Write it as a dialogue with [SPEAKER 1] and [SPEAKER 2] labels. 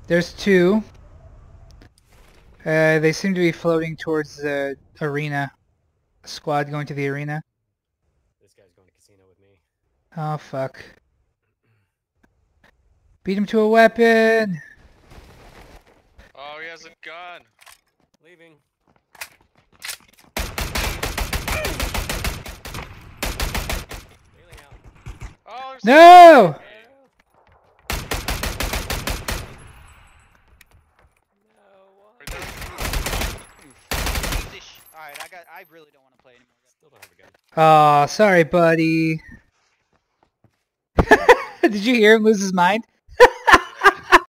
[SPEAKER 1] There's two. They seem to be floating towards the arena. Squad going to the arena.
[SPEAKER 2] This guy's going to casino with me.
[SPEAKER 1] Oh fuck. Beat him to a weapon!
[SPEAKER 3] Oh, he has a gun.
[SPEAKER 2] Leaving. Bailing out.
[SPEAKER 3] Oh, there's
[SPEAKER 1] No!
[SPEAKER 4] Alright, I really don't want to play anymore.
[SPEAKER 2] Still don't have a gun.
[SPEAKER 1] Aw, sorry buddy. Did you hear him lose his mind?